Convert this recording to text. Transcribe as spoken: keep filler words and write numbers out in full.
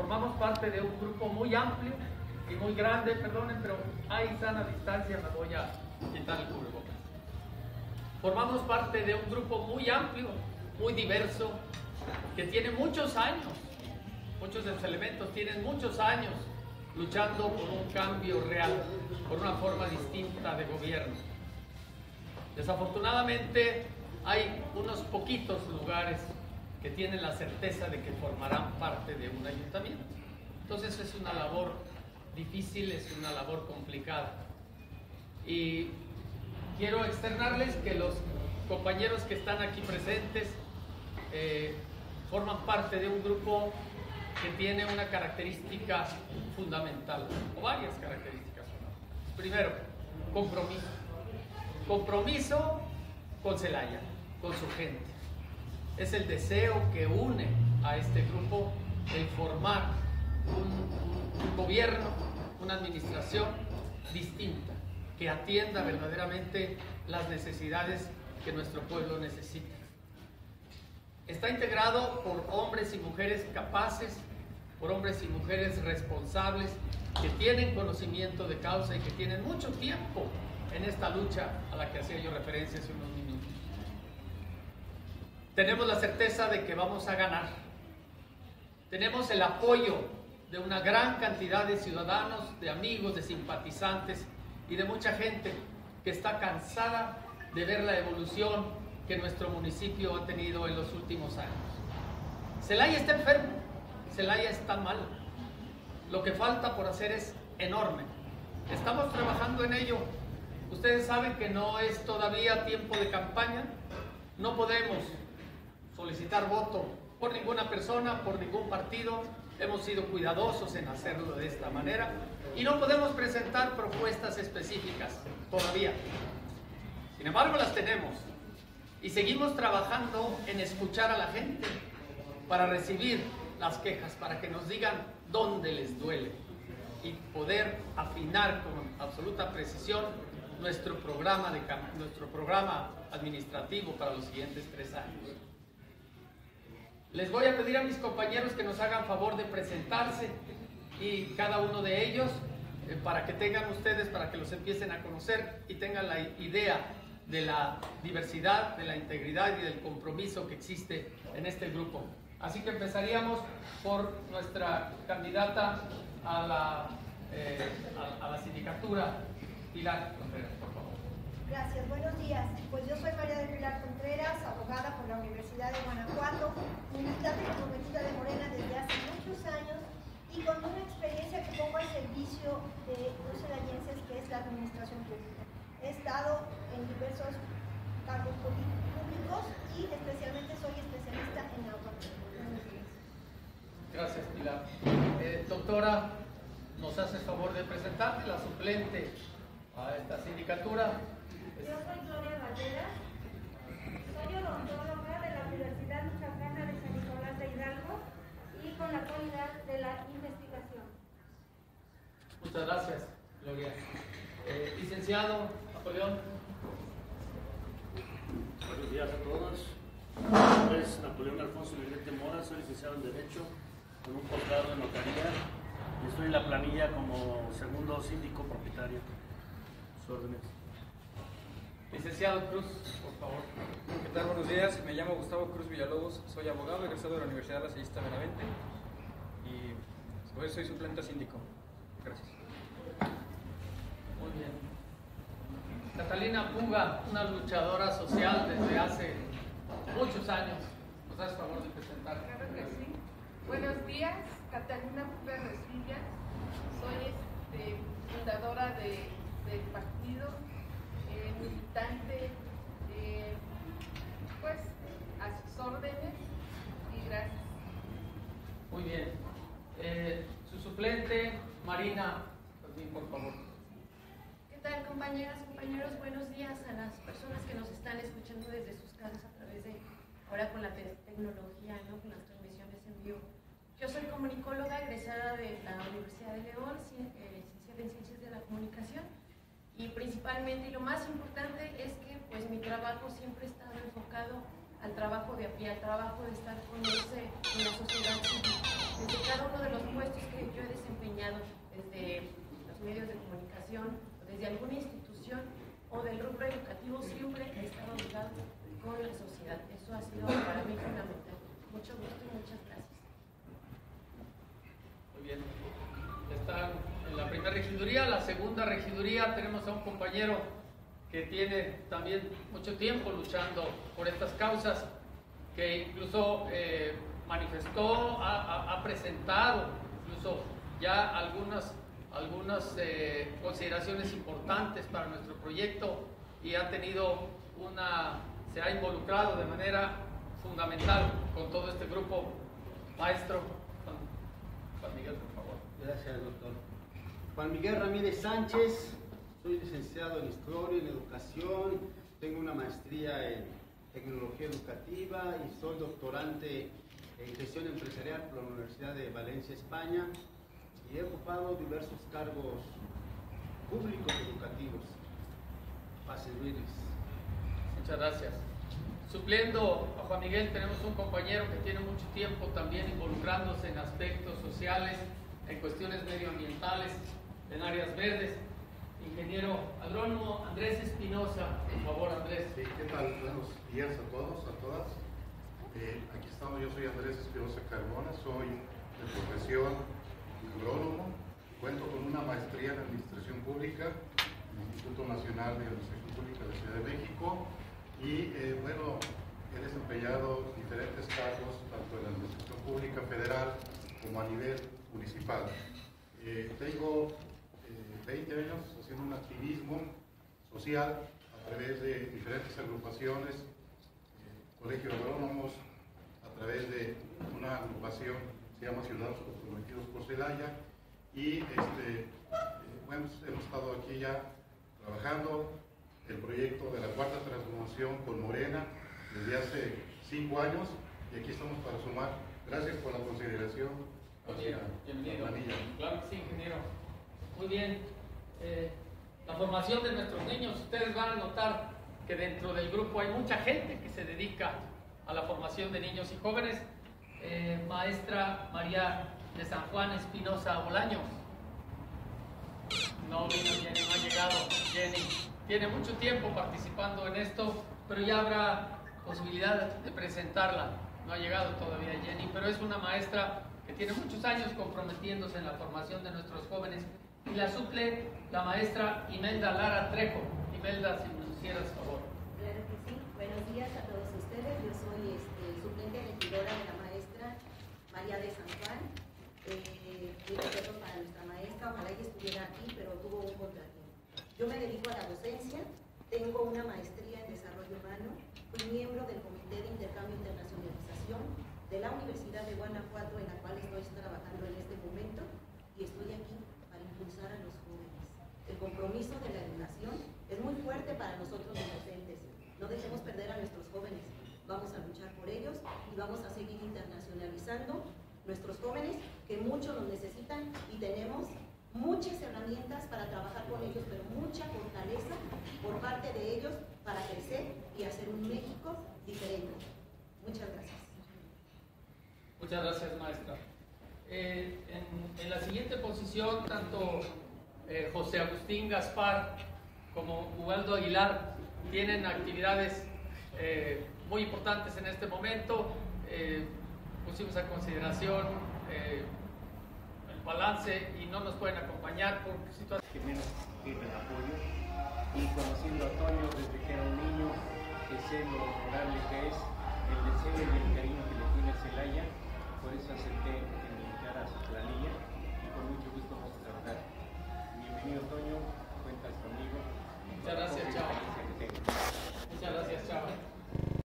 formamos parte de un grupo muy amplio y muy grande, perdonen, pero hay sana distancia, me voy a quitar el cubrebocas. Formamos parte de un grupo muy amplio, muy diverso, que tiene muchos años, muchos de los elementos tienen muchos años luchando por un cambio real, por una forma distinta de gobierno. Desafortunadamente hay unos poquitos lugares que tienen la certeza de que formarán parte de un ayuntamiento. Entonces es una labor difícil, es una labor complicada. Y quiero externarles que los compañeros que están aquí presentes eh, forman parte de un grupo que tiene una característica fundamental, o varias características fundamentales. Primero, compromiso. Compromiso con Celaya, con su gente. Es el deseo que une a este grupo el formar un, un gobierno, una administración distinta, que atienda verdaderamente las necesidades que nuestro pueblo necesita. Está integrado por hombres y mujeres capaces, por hombres y mujeres responsables, que tienen conocimiento de causa y que tienen mucho tiempo en esta lucha a la que hacía yo referencia hace unos minutos. Tenemos la certeza de que vamos a ganar. Tenemos el apoyo de una gran cantidad de ciudadanos, de amigos, de simpatizantes y de mucha gente que está cansada de ver la evolución que nuestro municipio ha tenido en los últimos años. Celaya está enfermo, Celaya está mal. Lo que falta por hacer es enorme. Estamos trabajando en ello. Ustedes saben que no es todavía tiempo de campaña. No podemos solicitar voto por ninguna persona, por ningún partido. Hemos sido cuidadosos en hacerlo de esta manera y no podemos presentar propuestas específicas todavía. Sin embargo, las tenemos y seguimos trabajando en escuchar a la gente para recibir las quejas, para que nos digan dónde les duele y poder afinar con absoluta precisión nuestro programa, de, nuestro programa administrativo para los siguientes tres años. Les voy a pedir a mis compañeros que nos hagan favor de presentarse y cada uno de ellos eh, para que tengan ustedes, para que los empiecen a conocer y tengan la idea de la diversidad, de la integridad y del compromiso que existe en este grupo. Así que empezaríamos por nuestra candidata a la, eh, a, a la sindicatura, Pilar Contreras, por favor. Gracias, buenos días. Pues yo soy María de Pilar Contreras, abogada por la Universidad de Guanajuato, militante comprometida de Morena desde hace muchos años y con una experiencia que pongo al servicio de los celayenses, que es la administración pública. He estado en diversos cargos públicos y especialmente soy especialista en agua. Gracias, Pilar. Eh, doctora, ¿nos haces favor de presentarte, la suplente a esta sindicatura? Yo soy Gloria Valderas, soy odontóloga de la Universidad Michoacana de San Nicolás de Hidalgo y con la cualidad de la investigación. Muchas gracias, Gloria. Eh, licenciado Napoleón. Buenos días a todos. Mi nombre es Napoleón Alfonso Negrete Mora, soy licenciado en Derecho con un posgrado en Notaría y estoy en la planilla como segundo síndico propietario. Sus órdenes. Licenciado Cruz, por favor. ¿Qué tal? Buenos días. Me llamo Gustavo Cruz Villalobos, soy abogado egresado de la Universidad Lasallista Benavente y hoy soy suplente síndico. Gracias. Muy bien. Catalina Puga, una luchadora social desde hace muchos años. ¿Nos haces favor de presentar? Claro que sí. Buenos días, Catalina Puga Resilla. Soy este, fundadora de, del partido, eh, militante, eh, pues a sus órdenes y gracias. Muy bien. Eh, su suplente, Marina, también, por favor. ¿Qué tal, compañeras, compañeros? Buenos días a las personas que nos están escuchando desde sus casas a través de, ahora con la te tecnología, ¿no? Con las transmisiones en vivo. Yo soy comunicóloga egresada de la Universidad de León, eh, licenciada en Ciencias de la Comunicación, y principalmente, y lo más importante, es que pues mi trabajo siempre ha estado enfocado al trabajo de a pie, al trabajo de estar con ese, en la sociedad civil. Desde cada uno de los puestos los medios de comunicación, desde alguna institución o del rubro educativo, siempre he estado ligado con la sociedad. Eso ha sido para mí fundamental. Mucho gusto y muchas gracias. Muy bien. Están en la primera regiduría. La segunda regiduría tenemos a un compañero que tiene también mucho tiempo luchando por estas causas, que incluso eh, manifestó, ha, ha, ha presentado incluso ya algunas, algunas eh, consideraciones importantes para nuestro proyecto y ha tenido una, se ha involucrado de manera fundamental con todo este grupo. Maestro Juan, Juan Miguel, por favor. Gracias, doctor. Juan Miguel Ramírez Sánchez, soy licenciado en Historia, en Educación, tengo una maestría en Tecnología Educativa y soy doctorante en Gestión Empresarial por la Universidad de Valencia, España, y he ocupado diversos cargos públicos educativos para servirles. Muchas gracias. Supliendo a Juan Miguel, tenemos un compañero que tiene mucho tiempo también involucrándose en aspectos sociales, en cuestiones medioambientales, en áreas verdes. Ingeniero agrónomo Andrés Espinosa, por favor, Andrés. Sí, ¿qué tal? Buenos días a todos, a todas. Eh, aquí estamos, yo soy Andrés Espinosa Carmona, soy de profesión agrónomo, cuento con una maestría en Administración Pública en el Instituto Nacional de Administración Pública de la Ciudad de México y, eh, bueno, he desempeñado diferentes cargos, tanto en la Administración Pública Federal como a nivel municipal. Eh, tengo veinte años haciendo un activismo social a través de diferentes agrupaciones, eh, colegios de agrónomos, a través de una agrupación que se llama Ciudadanos Comprometidos por Celaya y este, eh, bueno, hemos estado aquí ya trabajando el proyecto de la cuarta transformación con Morena desde hace cinco años y aquí estamos para sumar. Gracias por la consideración. Bienvenido. Claro que sí, ingeniero. Muy bien. Eh, la formación de nuestros niños, ustedes van a notar que dentro del grupo hay mucha gente que se dedica a la formación de niños y jóvenes. Eh, maestra María de San Juan Espinosa Bolaños. No vino Jenny, no ha llegado Jenny. Tiene mucho tiempo participando en esto, pero ya habrá posibilidad de presentarla. No ha llegado todavía Jenny, pero es una maestra que tiene muchos años comprometiéndose en la formación de nuestros jóvenes. Y la suple la maestra Imelda Lara Trejo. Imelda, si nos hicieras favor. Claro que sí. Buenos días a todos ustedes. Yo soy este, suplente regidora de la maestra María de San Juan. Eh, mi respeto para nuestra maestra. Ojalá ella estuviera aquí, pero tuvo un contratiempo. Yo me dedico a la docencia. Tengo una maestría en desarrollo humano. Fui miembro del Comité de Intercambio e Internacionalización de la Universidad de Guanajuato, en la cual estoy trabajando en este momento. Y estoy aquí impulsar a los jóvenes. El compromiso de la educación es muy fuerte para nosotros los docentes. No dejemos perder a nuestros jóvenes. Vamos a luchar por ellos y vamos a seguir internacionalizando nuestros jóvenes que mucho nos necesitan y tenemos muchas herramientas para trabajar con ellos, pero mucha fortaleza por parte de ellos para crecer y hacer un México diferente. Muchas gracias. Muchas gracias, maestra. Eh, en, en la siguiente posición, tanto eh, José Agustín Gaspar como Ubaldo Aguilar tienen actividades eh, muy importantes en este momento. Eh, pusimos a consideración eh, el balance y no nos pueden acompañar por situaciones que menos tienen apoyo, y conociendo a Toño desde que era un niño, que sé lo honorable que es,